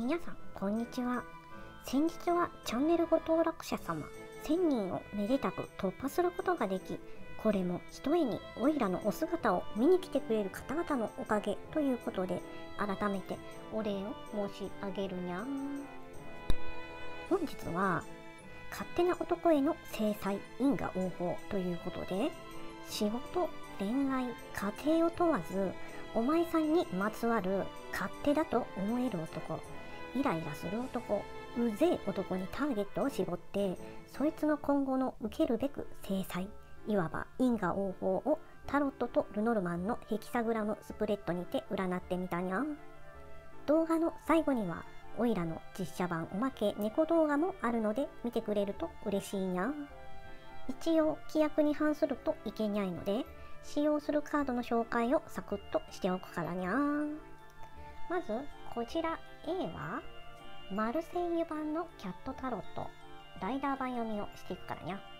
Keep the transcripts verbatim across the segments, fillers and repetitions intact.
皆さんこんにちは。先日はチャンネルご登録者様せんにんをめでたく突破することができ、これもひとえにオイラのお姿を見に来てくれる方々のおかげということで、改めてお礼を申し上げるにゃー。本日は勝手な男への制裁因果応報ということで、仕事、恋愛、家庭を問わずお前さんにまつわる勝手だと思える男、イライラする男、うぜえ男にターゲットを絞って、そいつの今後の受けるべく制裁、いわば因果応報をタロットとルノルマンのヘキサグラムスプレッドにて占ってみたにゃん。動画の最後にはオイラの実写版おまけ猫動画もあるので見てくれると嬉しいにゃん。一応規約に反するといけにゃいので、使用するカードの紹介をサクッとしておくからにゃー。まずこちら A はマルセイユ版のキャットタロットライダー版読みをしていくからにゃ。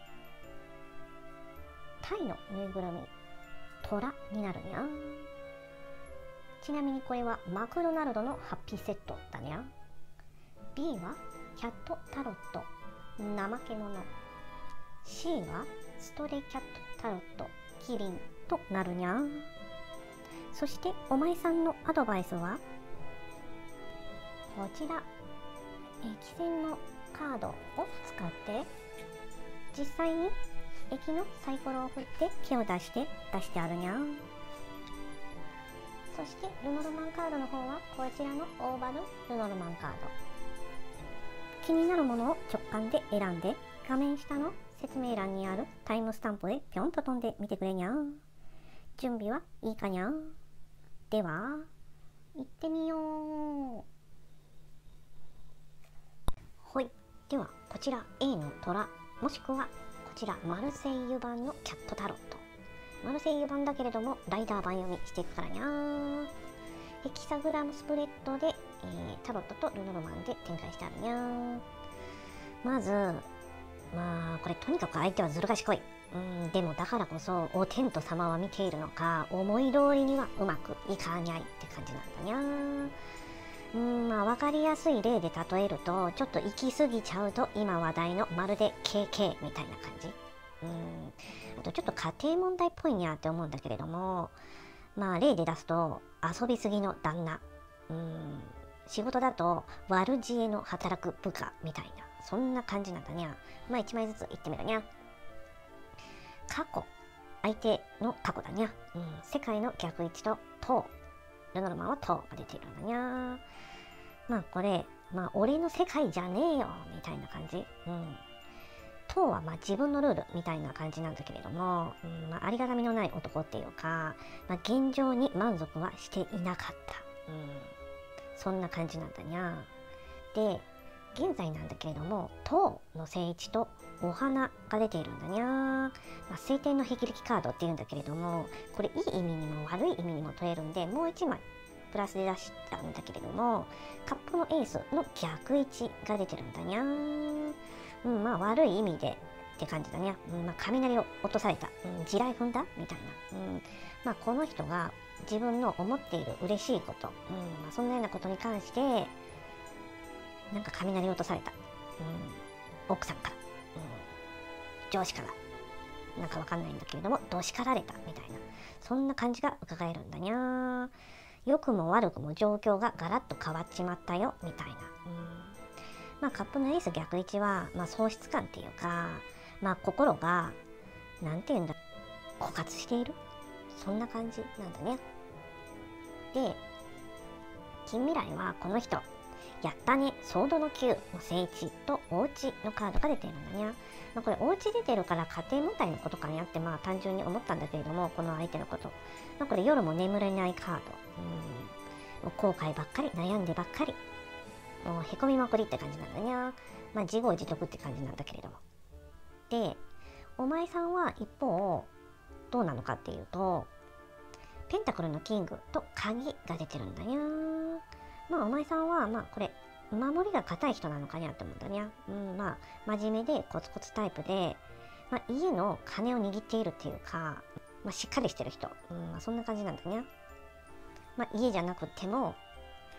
タイのぬいぐるみトラになるにゃ。ちなみにこれはマクドナルドのハッピーセットだにゃ。 B はキャットタロット怠け者、 C はストレイキャットタロットキリンとなるにゃ。そしてお前さんのアドバイスはこちら、駅線のカードを使って実際に駅のサイコロを振って手を出して出してあるにゃ。そしてルノルマンカードの方はこちらのオーバルルノルマンカード。気になるものを直感で選んで、画面下の説明欄にあるタイムスタンプでぴょんと飛んでみてくれにゃ。準備はいいかにゃ。では行ってみよう。ほい。ではこちら A の虎、もしくはこちらマルセイユ版のキャットタロット。マルセイユ版だけれどもライダー版読みしていくからにゃー。ヘキサグラムスプレッドで、えー、タロットとルノルマンで展開してあるにゃー。まずまあこれとにかく相手はずる賢い。うんでもだからこそお天道様は見ているのか、思い通りにはうまくいかにゃいって感じなんだにゃー。うんまあ分かりやすい例で例えると、ちょっと行き過ぎちゃうと今話題のまるで ケーケー みたいな感じ。うんあとちょっと家庭問題っぽいにゃって思うんだけれども、まあ例で出すと遊びすぎの旦那、うん仕事だと悪知恵の働く部下みたいな、そんな感じなんだにゃ。まあいちまいずつ言ってみるにゃ。過去、相手の過去だにゃ。うん世界の逆位置と塔、ルノルマンは塔が出ているんだにゃ。まあこれまあ俺の世界じゃねえよみたいな感じ。うん塔はまあ自分のルールみたいな感じなんだけれども、うんまあ、ありがたみのない男っていうか、まあ、現状に満足はしていなかった、うん、そんな感じなんだにゃ。で現在なんだけれども、塔の聖地とお花が出ているんだにゃ。まあ、晴天の霹靂カードっていうんだけれども、これいい意味にも悪い意味にも取れるんで、もういちまいプラスで出したんだけれども、カップのエースの逆位置が出てるんだにゃ。うん、まあ悪い意味でって感じだね。うん、まあ雷を落とされた、うん、地雷踏んだみたいな。うん、まあこの人が自分の思っている嬉しいこと、うんまあ、そんなようなことに関してなんか雷落とされた、うん、奥さんから、うん、上司からなんかわかんないんだけれどもどしかられたみたいな、そんな感じが伺えるんだにゃ。良くも悪くも状況がガラッと変わっちまったよみたいな。うんまあカップのエース逆位置は、まあ、喪失感っていうか、まあ心がなんていうんだ、枯渇している、そんな感じなんだね。で近未来はこの人やったねソードのきゅうの聖地とおうちのカードが出ているんだにゃ。まあ、これおうち出てるから家庭問題のことかにあってまあ単純に思ったんだけれども、この相手のこと、まあ、これ夜も眠れないカード、うんもう後悔ばっかり、悩んでばっかり、もうへこみまくりって感じなんだにゃ。まあ自業自得って感じなんだけれども。で、お前さんは一方どうなのかっていうと、ペンタクルのキングと鍵が出てるんだにゃ。まあお前さんはまあこれ守りが硬い人なのかにゃって思うんだにゃ。うんまあ真面目でコツコツタイプで、まあ家の金を握っているっていうか、まあしっかりしてる人、うんまあそんな感じなんだにゃ。まあ家じゃなくても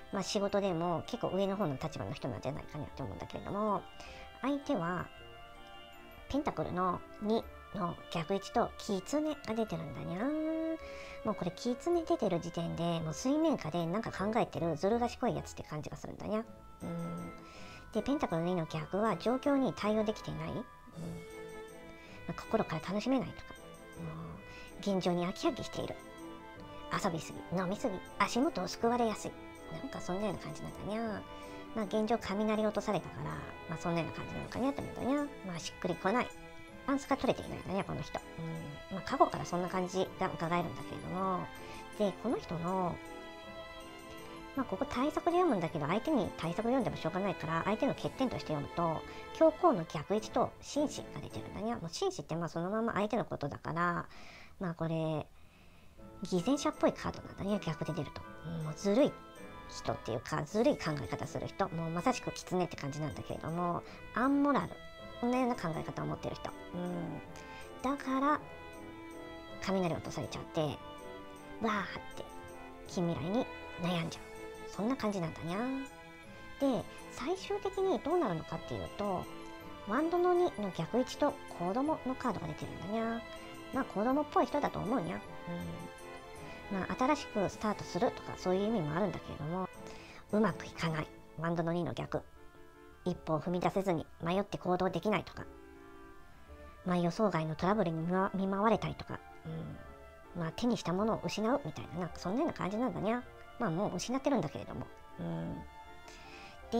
まあ仕事でも結構上の方の立場の人なんじゃないかなって思うんだけれども、相手はペンタクルのにの逆位置とキツネが出てるんだにゃー。もうこれキツネ出てる時点でもう水面下でなんか考えてるずる賢いやつって感じがするんだにゃ。うんでペンタクルのにの逆は状況に対応できていない、うんまあ、心から楽しめないとか、うん、現状に飽き飽きしている、遊びすぎ飲みすぎ足元をすくわれやすい、なんかそんなような感じなんだにゃ。まあ現状雷落とされたから、まあそんなような感じなのかにゃって思うんだにゃ。まあしっくりこない。バランスが取れていないんだね、この人。うん。まあ過去からそんな感じが伺えるんだけれども、で、この人の、まあここ対策で読むんだけど、相手に対策読んでもしょうがないから、相手の欠点として読むと、教皇の逆位置と紳士が出てるんだにゃ。もう紳士ってまあそのまま相手のことだから、まあこれ、偽善者っぽいカードなんだね、逆で出ると。うん、もうずるい人っていうか、ずるい考え方する人、もうまさしく狐って感じなんだけれども、アンモラル、こんなような考え方を持ってる人。うん、だから雷落とされちゃって、わーって近未来に悩んじゃう。そんな感じなんだにゃ。で、最終的にどうなるのかっていうと、ワンドのにの逆位置と子供のカードが出てるんだにゃ。まあ子供っぽい人だと思うにゃ。うん、まあ新しくスタートするとかそういう意味もあるんだけれども、うまくいかない。ワンドのにの逆。一歩を踏み出せずに迷って行動できないとか、まあ予想外のトラブルに見舞われたりとか、うん、まあ手にしたものを失うみたいな、なんかそんなような感じなんだにゃ。まあもう失ってるんだけれども。うん、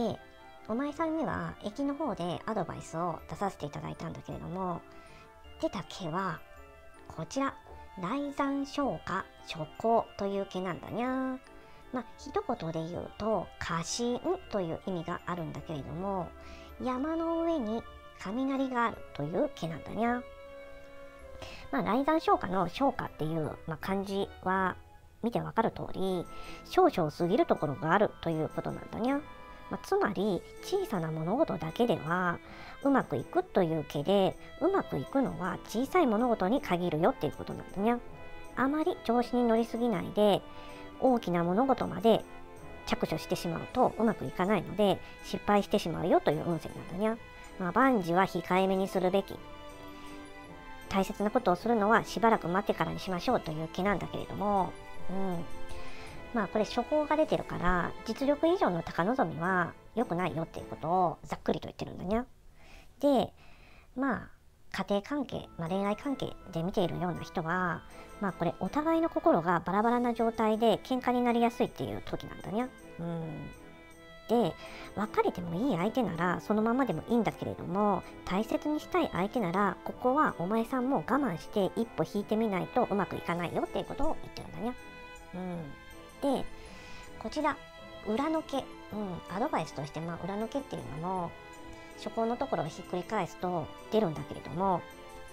で、お前さんには駅の方でアドバイスを出させていただいたんだけれども、出た毛はこちら、雷山昇華初降という毛なんだにゃ。まあ一言で言うと家臣という意味があるんだけれども、山の上に雷があるという毛なんだにゃ。まあ雷山昇華の昇華っていう、まあ、漢字は見てわかる通り、少々過ぎるところがあるということなんだにゃ。まあ、つまり小さな物事だけではうまくいくという毛で、うまくいくのは小さい物事に限るよっていうことなんだにゃ。あまり調子に乗りすぎないで大きな物事まで着手してしまうとうまくいかないので失敗してしまうよという運勢なんだにゃ。まあ、万事は控えめにするべき。大切なことをするのはしばらく待ってからにしましょうという気なんだけれども、うん。まあこれ初稿が出てるから実力以上の高望みは良くないよっていうことをざっくりと言ってるんだにゃ。で、まあ家庭関係、まあ、恋愛関係で見ているような人は、まあこれお互いの心がバラバラな状態で喧嘩になりやすいっていう時なんだにゃ。うん。で、別れてもいい相手ならそのままでもいいんだけれども、大切にしたい相手ならここはお前さんも我慢して一歩引いてみないとうまくいかないよっていうことを言ってるんだにゃ。うん。で、こちら裏の毛、うん、アドバイスとして、まあ裏の毛っていうのも初稿のところをひっくり返すと出るんだけれども、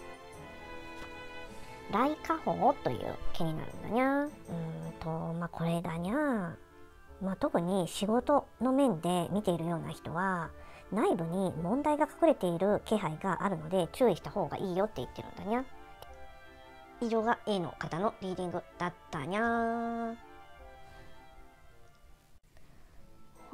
来下法という毛になるんだにゃ。うーんと、まあこれだにゃ。まあ特に仕事の面で見ているような人は、内部に問題が隠れている気配があるので注意した方がいいよって言ってるんだにゃ。以上が A の方のリーディングだったにゃ。はい。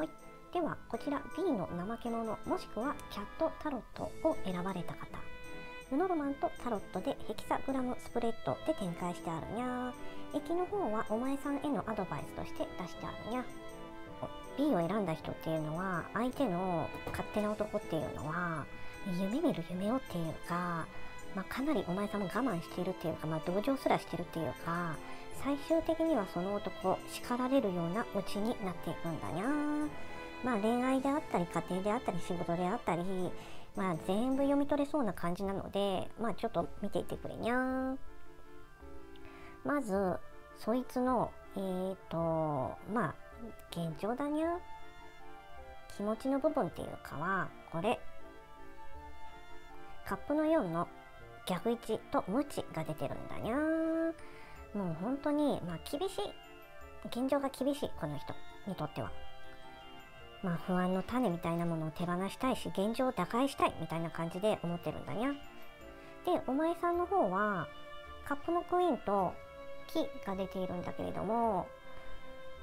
ではこちら B の怠け者もしくはキャットタロットを選ばれた方、ルノルマンとタロットでヘキサグラムスプレッドで展開してあるにゃ。駅の方はお前さんへのアドバイスとして出してあるにゃ。B を選んだ人っていうのは、相手の勝手な男っていうのは夢見る夢をっていうか、まあ、かなりお前さんも我慢しているっていうか、まあ、同情すらしてるっていうか、最終的にはその男叱られるようなオチになっていくんだにゃ。まあ恋愛であったり家庭であったり仕事であったり、まあ全部読み取れそうな感じなので、まあちょっと見ていてくれにゃ。まずそいつのえーとまあ現状だにゃ。気持ちの部分っていうかはこれ、カップのよんの逆位置と無知が出てるんだにゃ。もう本当にまあ厳しい、現状が厳しい、この人にとっては。まあ不安の種みたいなものを手放したいし、現状を打開したいみたいな感じで思ってるんだにゃ。で、お前さんの方はカップのクイーンと木が出ているんだけれども、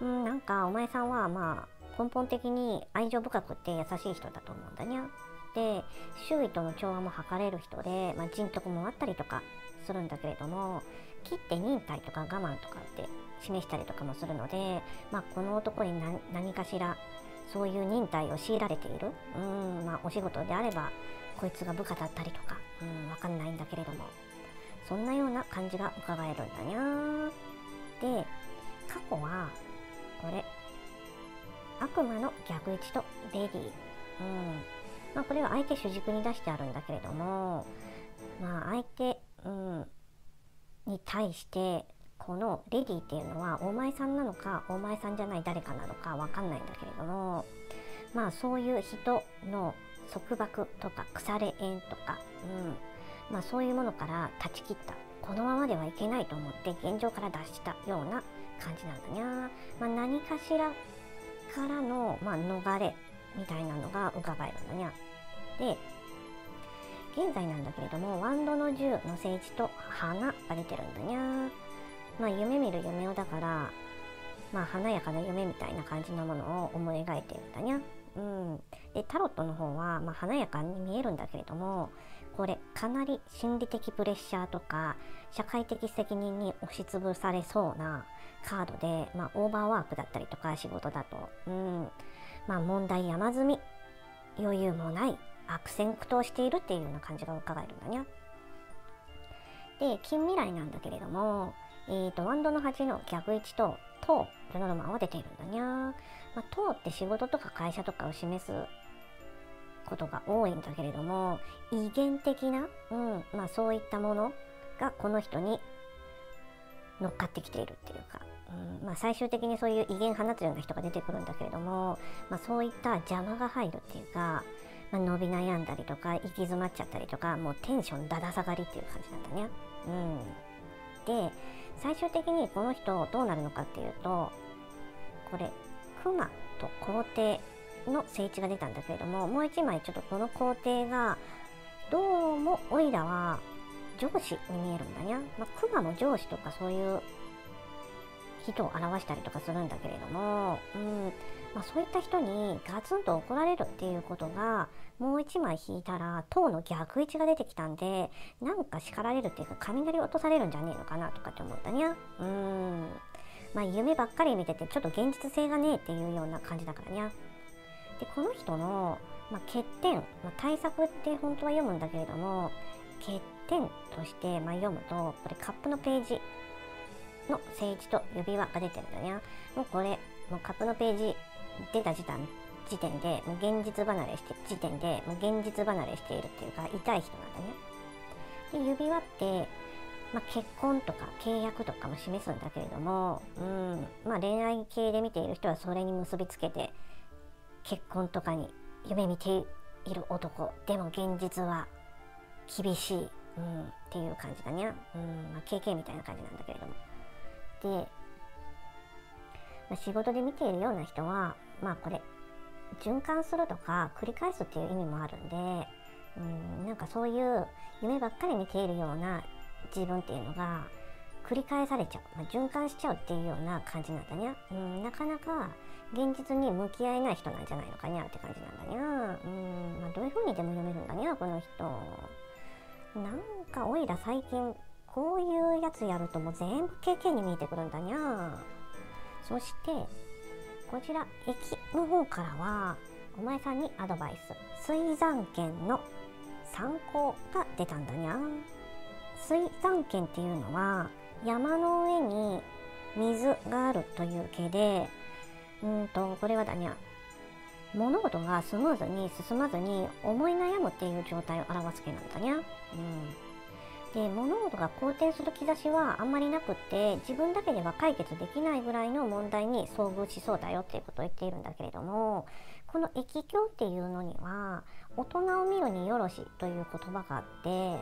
うん、なんかお前さんはまあ根本的に愛情深くって優しい人だと思うんだにゃ。で、周囲との調和も図れる人で、まあ、人徳もあったりとかするんだけれども、切って忍耐とか我慢とかって示したりとかもするので、まあ、この男に 何, 何かしらそういう忍耐を強いられている、うん、まあ、お仕事であればこいつが部下だったりとか、うん、わかんないんだけれども、そんなような感じが伺えるんだにゃ。で、過去はこれ悪魔の逆位置とレディー、うん、まあ、これは相手主軸に出してあるんだけれども、まあ、相手、うん、に対してこのレディーっていうのはお前さんなのかお前さんじゃない誰かなのかわかんないんだけれども、まあそういう人の束縛とか腐れ縁とか、うん、まあそういうものから断ち切った、このままではいけないと思って現状から脱したような感じなんだにゃ。まあ、何かしらからの、まあ、逃れみたいなのが伺えるんだにゃ。で、現在なんだけれども、ワンドのじゅうの聖地と花が出てるんだにゃ。まあ夢見る夢をだから、まあ華やかな夢みたいな感じのものを思い描いてるんだにゃ。うん。で、タロットの方は、まあ、華やかに見えるんだけれども、これかなり心理的プレッシャーとか社会的責任に押しつぶされそうなカードで、まあオーバーワークだったりとか仕事だと、うん、まあ問題山積み、余裕もない悪戦苦闘しているっていうような感じが伺えるんだにゃ。で、近未来なんだけれども、えーと、ワンドのはちの逆位置と塔ルノルマンは出ているんだにゃ。まあ、塔って仕事とか会社とかを示すことが多いんだけれども、威厳的な、うん、まあそういったものがこの人に乗っかってきているっていうか、うん、まあ最終的にそういう威厳放つような人が出てくるんだけれども、まあそういった邪魔が入るっていうか、まあ、伸び悩んだりとか行き詰まっちゃったりとか、もうテンションだだ下がりっていう感じなんだね。うん、で、最終的にこの人どうなるのかっていうと、これ熊と皇帝の聖地が出たんだけれども、もう一枚ちょっとこの皇帝がどうもオイラは上司に見えるんだにゃ。まあ、熊も上司とかそういう人を表したりとかするんだけれども、うんまあ、そういった人にガツンと怒られるっていうことがもう一枚引いたら塔の逆位置が出てきたんで、なんか叱られるっていうか雷落とされるんじゃねえのかなとかって思ったにゃ。うんまあ夢ばっかり見ててちょっと現実性がねえっていうような感じだからにゃ。で、この人の、まあ、欠点、まあ、対策って本当は読むんだけれども、欠点として、まあ、読むとこれカップのページの聖地と指輪が出てるんだにゃ。もうこれもうカップのページ出た時点時点でもう現実離れして時点でもう現実離れしているっていうか痛い人なんだね。で、指輪って、まあ、結婚とか契約とかも示すんだけれども、うんまあ、恋愛系で見ている人はそれに結びつけて結婚とかに夢見ている男でも現実は厳しい、うん、っていう感じだね。うんまあ、ケーケー みたいな感じなんだけれども、で、まあ、仕事で見ているような人はまあこれ循環するとか繰り返すっていう意味もあるんで、うん、なんかそういう夢ばっかり見ているような自分っていうのが繰り返されちゃう、まあ、循環しちゃうっていうような感じなんだにゃ。うん、なかなか現実に向き合えない人なんじゃないのかにゃって感じなんだにゃ。うんまあ、どういう風にでも読めるんだにゃこの人。なんかおいら最近こういうやつやるともう全部経験に見えてくるんだにゃ。そしてこちら駅の方からはお前さんにアドバイス、水山剣の参考が出たんだにゃ。水山剣っていうのは山の上に水があるという系で、うんとこれはだにゃ、物事がスムーズに進まずに思い悩むっていう状態を表す系なんだにゃ。うんで、物事が好転する兆しはあんまりなくって、自分だけでは解決できないぐらいの問題に遭遇しそうだよっていうことを言っているんだけれども、この易境っていうのには大人を見るによろしという言葉があって、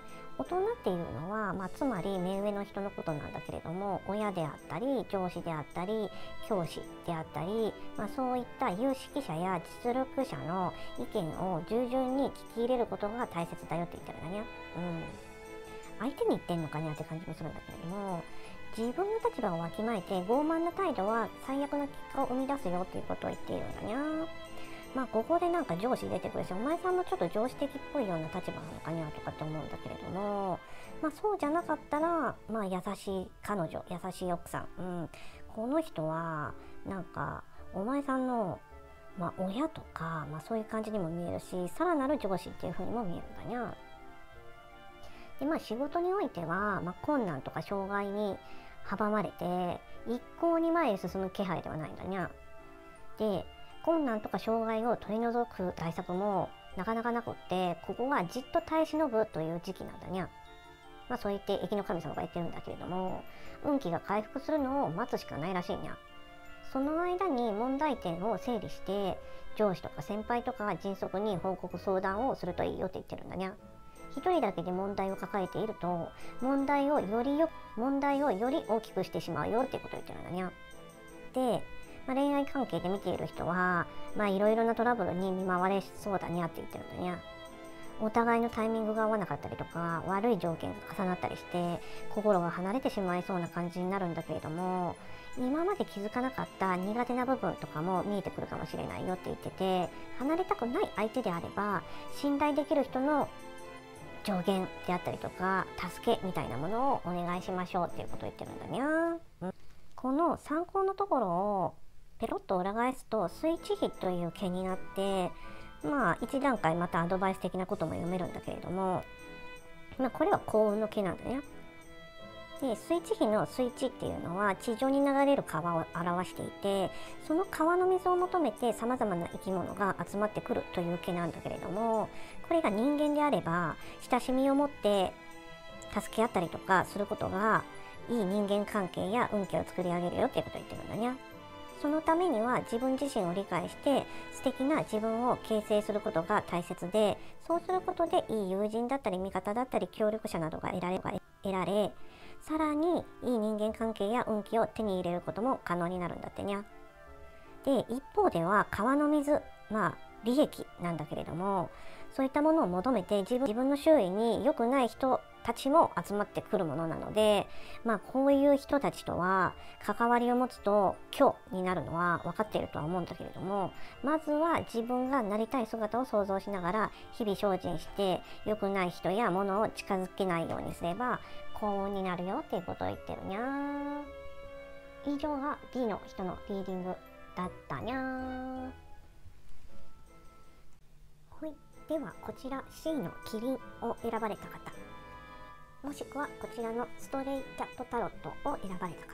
大人っていうのは、まあ、つまり目上の人のことなんだけれども、親であったり上司であったり教師であったり、まあ、そういった有識者や実力者の意見を従順に聞き入れることが大切だよって言ってるんだね。うん相手に言ってんのかにゃって感じもするんだけれども、 自分の立場をわきまえて傲慢な態度は最悪な結果を生み出すよっていうことを言っているんだにゃ。まあここでなんか上司出てくるし、お前さんもちょっと上司的っぽいような立場なのかにゃとかって思うんだけれども、まあそうじゃなかったら、まあ優しい彼女、優しい奥さん、うん、この人はなんかお前さんのまあ親とか、まあそういう感じにも見えるし、さらなる上司っていう風にも見えるんだにゃ。でまあ仕事においては、まあ、困難とか障害に阻まれて一向に前へ進む気配ではないんだにゃ。で困難とか障害を取り除く対策もなかなかなくって、ここはじっと耐え忍ぶという時期なんだにゃ。まあそう言って駅の神様が言ってるんだけれども、運気が回復するのを待つしかないらしいにゃ。その間に問題点を整理して上司とか先輩とか迅速に報告相談をするといいよって言ってるんだにゃ。一人だけで問題を抱えていると問題をよりよ問題をより大きくしてしまうよってことを言ってるんだにゃ。で、まあ、恋愛関係で見ている人はまあいろいろなトラブルに見舞われそうだにゃって言ってるんだにゃ。お互いのタイミングが合わなかったりとか悪い条件が重なったりして心が離れてしまいそうな感じになるんだけれども、今まで気づかなかった苦手な部分とかも見えてくるかもしれないよって言ってて、離れたくない相手であれば信頼できる人の助言であったりとか助けみたいなものをお願いしましょうっていうことを言ってるんだにゃ、うん、この参考のところをペロッと裏返すとスイッチ比という毛になって、まあ一段階またアドバイス的なことも読めるんだけれども、まあこれは幸運の毛なんだね。でスイッチ比のスイッチっていうのは地上に流れる川を表していて、その川の水を求めてさまざまな生き物が集まってくるという毛なんだけれども、これが人間であれば親しみを持って助け合ったりとかすることがいい人間関係や運気を作り上げるよっていうことを言ってるんだにゃ。そのためには自分自身を理解して素敵な自分を形成することが大切で、そうすることでいい友人だったり味方だったり協力者などが得られ得られさらにいい人間関係や運気を手に入れることも可能になるんだってにゃ。で一方では川の水、まあ利益なんだけれども、そういったものを求めて自分自分の周囲に良くない人たちも集まってくるものなので、まあこういう人たちとは関わりを持つと強になるのは分かっているとは思うんだけれども、まずは自分がなりたい姿を想像しながら日々精進して良くない人や物を近づけないようにすれば幸運になるよっていうことを言ってるにゃー。以上が B の人のリーディングだったにゃー。はい、ではこちら C のキリンを選ばれた方、もしくはこちらのストレイキャットタロットを選ばれた方、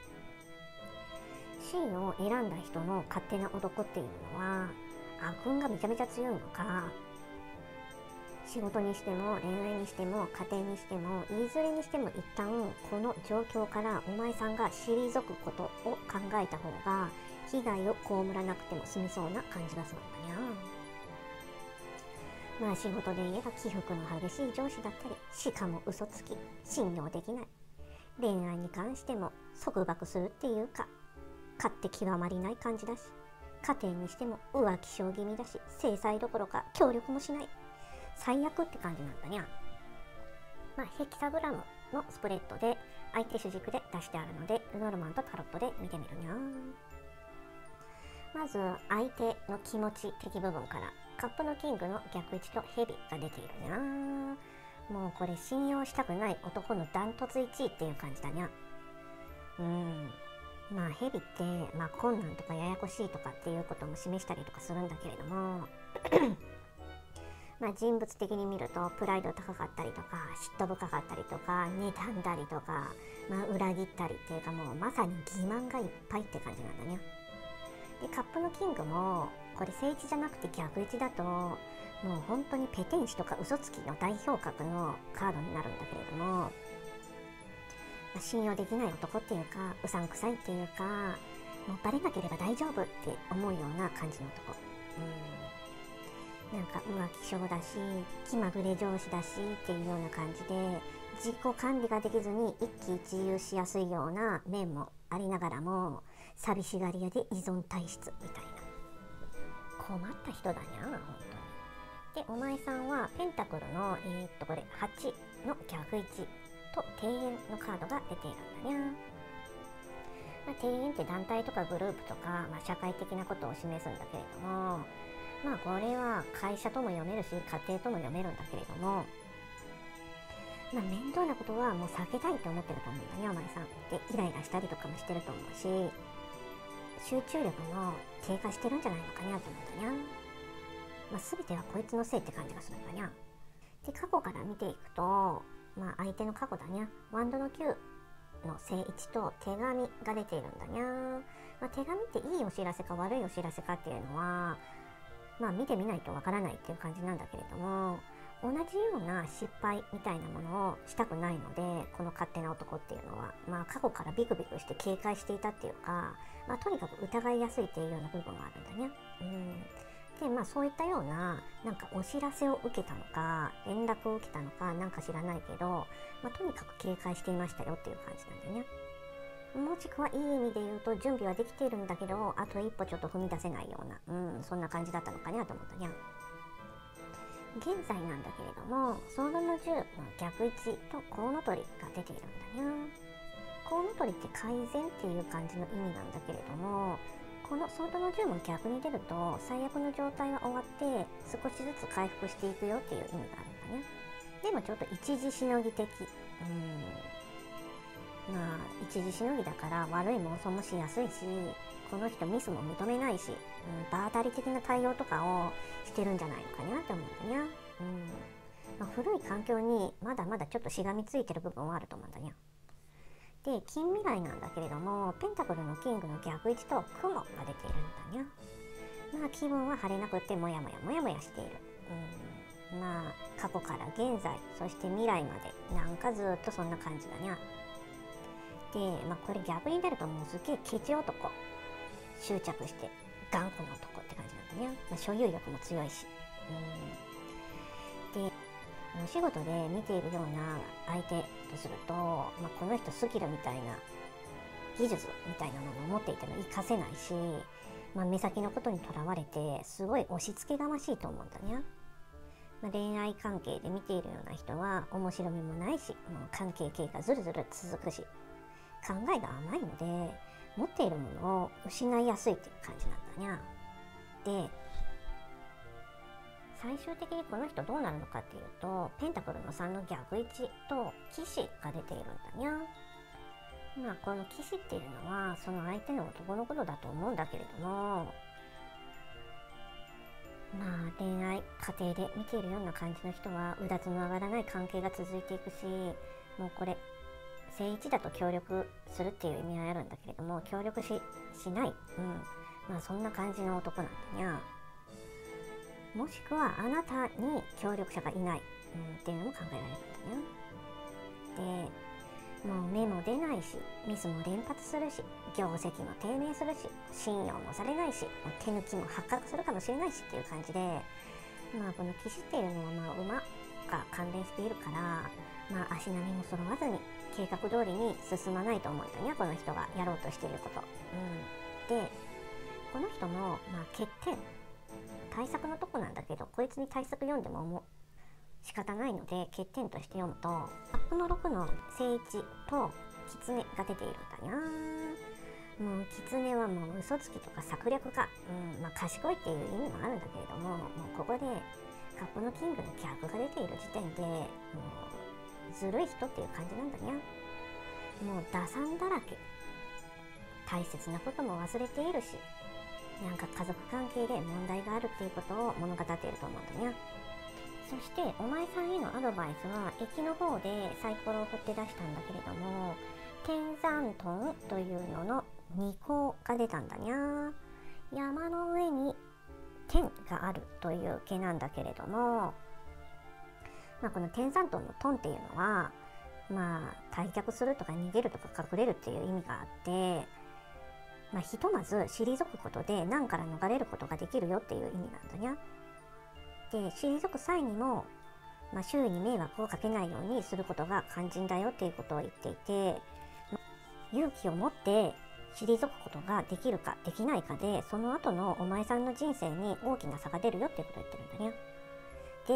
C を選んだ人の勝手な男っていうのは悪運がめちゃめちゃ強いのか、仕事にしても恋愛にしても家庭にしてもいずれにしても一旦この状況からお前さんが退くことを考えた方が被害を被らなくても済みそうな感じがするんだにゃ。まあ仕事で言えば起伏の激しい上司だったり、しかも嘘つき、信用できない。恋愛に関しても束縛するっていうか勝手極まりない感じだし、家庭にしても浮気症気味だし、制裁どころか協力もしない、最悪って感じなんだにゃ。まあヘキサグラムのスプレッドで相手主軸で出してあるので、ルノルマンとタロットで見てみるにゃ。まず相手の気持ち的部分から、カップのキングの逆位置とヘビが出ているにゃ。もうこれ信用したくない男のダントツいちいっていう感じだにゃ。うん、まあヘビって、まあ、困難とかややこしいとかっていうことも示したりとかするんだけれどもまあ人物的に見るとプライド高かったりとか嫉妬深かったりとか妬んだりとか、まあ、裏切ったりっていうか、もうまさに欺瞞がいっぱいって感じなんだにゃ。でカップのキングもこれ正位置じゃなくて逆位置だともう本当にペテン師とか嘘つきの代表格のカードになるんだけれども、まあ、信用できない男っていうかうさんくさいっていうか、もうバレなければ大丈夫って思うような感じの男。うん、なんか浮気症だし気まぐれ上司だしっていうような感じで自己管理ができずに一喜一憂しやすいような面もありながらも、寂しがり屋で依存体質みたいな困った人だにゃ、本当に。でお前さんはペンタクルのえー、っとこれはちの逆位置と庭園のカードが出ているんだにゃ。まあ、庭園って団体とかグループとか、まあ、社会的なことを示すんだけれども、まあこれは会社とも読めるし家庭とも読めるんだけれども、まあ、面倒なことはもう避けたいって思ってると思うんだね、お前さん。で、イライラしたりとかもしてると思うし、集中力も低下してるんじゃないのかにゃと思うんだにゃ。まあ、全てはこいつのせいって感じがするんだにゃ。で、過去から見ていくと、まあ相手の過去だにゃ。ワンドのきゅうの正位置と手紙が出ているんだにゃ。まあ、手紙っていいお知らせか悪いお知らせかっていうのは、まあ見てみないとわからないっていう感じなんだけれども、同じような失敗みたいなものをしたくないので、この勝手な男っていうのは、まあ過去からビクビクして警戒していたっていうか、まあとにかく疑いやすいっていうような部分があるんだね。うん。で、まあそういったような、なんかお知らせを受けたのか、連絡を受けたのか、なんか知らないけど、まあとにかく警戒していましたよっていう感じなんだね。もしくはいい意味で言うと、準備はできているんだけど、あと一歩ちょっと踏み出せないような、うん、そんな感じだったのかなと思ったにゃ。現在なんだけれども、ソードのじゅうの逆位置とコウノトリが出ているんだにゃ。コウノトリって改善っていう感じの意味なんだけれども、このソードのじゅうも逆に出ると最悪の状態は終わって少しずつ回復していくよっていう意味があるんだね。でもちょっと一時しのぎ的。うん。まあ一時しのぎだから悪い妄想もしやすいし、この人ミスも認めないし、うん、場当たり的な対応とかをしてるんじゃないのかなって思うんだにゃ。うん。まあ、古い環境にまだまだちょっとしがみついてる部分はあると思うんだにゃ。で、近未来なんだけれども、ペンタクルのキングの逆位置と雲が出ているんだにゃ。まあ気分は晴れなくってもやもやもやもやしている。うん。まあ過去から現在、そして未来まで、なんかずっとそんな感じだにゃ。で、まあこれ逆に出るともうすげえケチ男。執着して頑固な男って感じなんだね。まあ、所有欲も強いし、うん、でお仕事で見ているような相手とすると、まあ、この人スキルみたいな技術みたいなものを持っていても活かせないし、まあ、目先のことにとらわれてすごい押し付けがましいと思うんだね。まあ、恋愛関係で見ているような人は面白みもないし、もう関係経過ずるずる続くし、考えが甘いので持っているものを失いやすいっていう感じなんだにゃ。で、最終的にこの人どうなるのかっていうと、ペンタクルのさんの逆位置と騎士が出ているんだにゃ。まあこの騎士っていうのはその相手の男のことだと思うんだけれども、まあ恋愛家庭で見ているような感じの人はうだつの上がらない関係が続いていくし、もうこれ正位置だと協力するっていう意味合いあるんだけれども、協力ししない、うん、まあそんな感じの男なんだにゃ。もしくはあなたに協力者がいない、うん、っていうのも考えられるんだにゃ。で、もう目も出ないし、ミスも連発するし、業績も低迷するし、信用もされないし、手抜きも発覚するかもしれないしっていう感じで、まあこの騎士っていうのはまあ馬が関連しているから、まあ足並みも揃わずに計画通りに進まないと思うんだにゃ、この人がやろうとしていること。うん、で、この人の、まあ、欠点、対策のとこなんだけど、こいつに対策読んでももう仕方ないので、欠点として読むと、アップのろくの正位置と狐が出ているんだにゃ。もう狐はもう嘘つきとか策略家、うん、まあ賢いっていう意味もあるんだけれども、もうここでカップのキングの逆が出ている時点で、もうずるい人っていう感じなんだにゃ。もう打算だらけ、大切なことも忘れているし、なんか家族関係で問題があるっていうことを物語っていると思うんだにゃ。そしてお前さんへのアドバイスは駅の方でサイコロを振って出したんだけれども、天山遁というののに項が出たんだにゃ。山の上に天があるという毛なんだけれども、まあ、この天山遁の遁っていうのは、まあ退却するとか逃げるとか隠れるっていう意味があって、まあ、ひとまず退くことで難から逃れることができるよっていう意味なんだにゃ。で、退く際にも、まあ、周囲に迷惑をかけないようにすることが肝心だよっていうことを言っていて、まあ、勇気を持って退くことができるかできないかで、その後のお前さんの人生に大きな差が出るよっていうことを言ってるんだにゃ。で、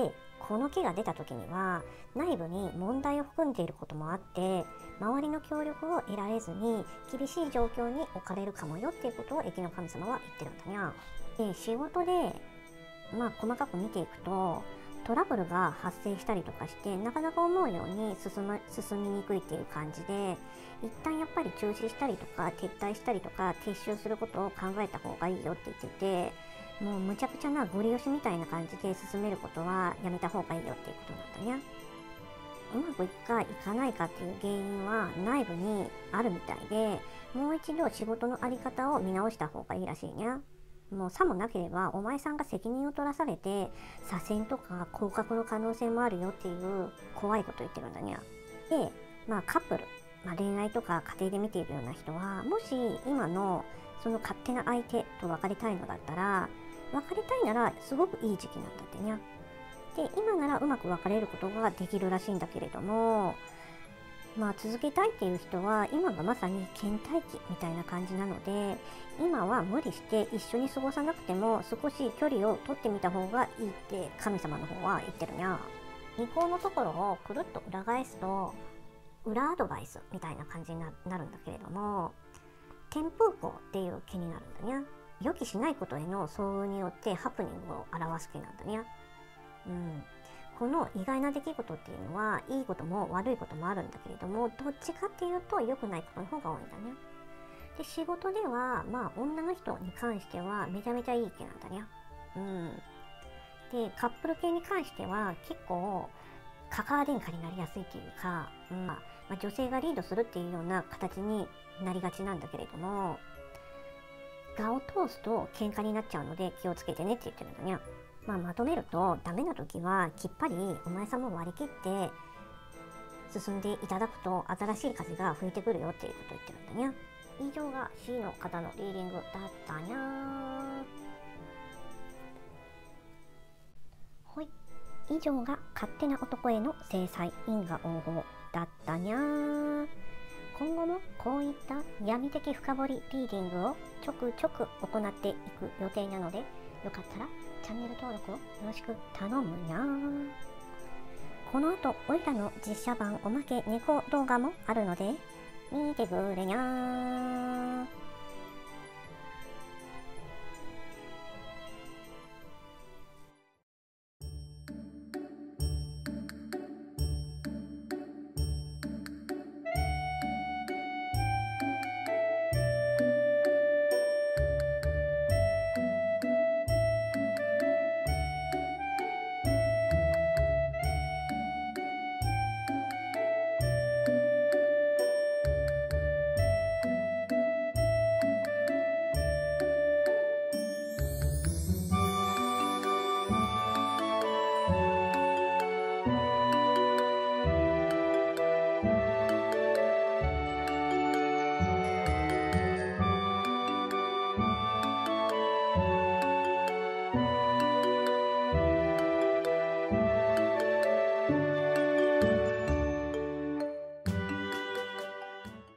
この木が出た時には内部に問題を含んでいることもあって、周りの協力を得られずに厳しい状況に置かれるかもよっていうことを駅の神様は言ってるんだにゃ。で、仕事でまあ細かく見ていくと、トラブルが発生したりとかして、なかなか思うように進む進みにくいっていう感じで、一旦やっぱり中止したりとか撤退したりとか撤収することを考えた方がいいよって言ってて、もうむちゃくちゃなゴリ押しみたいな感じで進めることはやめた方がいいよっていうことなんだね。うまくいくかいかないかっていう原因は内部にあるみたいで、もう一度仕事のあり方を見直した方がいいらしいね。もうさもなければお前さんが責任を取らされて左遷とか降格の可能性もあるよっていう怖いこと言ってるんだにゃ。で、まあカップル、まあ、恋愛とか家庭で見ているような人は、もし今のその勝手な相手と別れたいのだったら、別れたいならすごくいい時期なんだってにゃ。で、今ならうまく別れることができるらしいんだけれども、まあ続けたいっていう人は今がまさに倦怠期みたいな感じなので、今は無理して一緒に過ごさなくても少し距離を取ってみた方がいいって神様の方は言ってるにゃ。二項のところをくるっと裏返すと裏アドバイスみたいな感じになるんだけれども、天風光っていう気になるんだにゃ。予期しないことへの遭遇によってハプニングを表す気なんだにゃ。うん。この意外な出来事っていうのは、いいことも悪いこともあるんだけれども、どっちかっていうと良くないことの方が多いんだね。で、仕事では、まあ、女の人に関してはめちゃめちゃいい気なんだね。うん。で、カップル系に関しては、結構、カカア殿下になりやすいっていうか、うん、まあ、女性がリードするっていうような形になりがちなんだけれども、我を通すと喧嘩になっちゃうので気をつけてねって言ってるんだね。まあ、まとめると、ダメな時はきっぱりお前さんも割り切って進んでいただくと新しい風が吹いてくるよっていうことを言ってるんだにゃ。以上が シー の方のリーディングだったにゃー。ほい。以上が勝手な男への制裁因果応報だったにゃー。今後もこういった闇的深掘りリーディングをちょくちょく行っていく予定なので、よかったらチャンネル登録をよろしく頼むにゃー。この後、オイラの実写版おまけ猫動画もあるので、見てくれにゃー。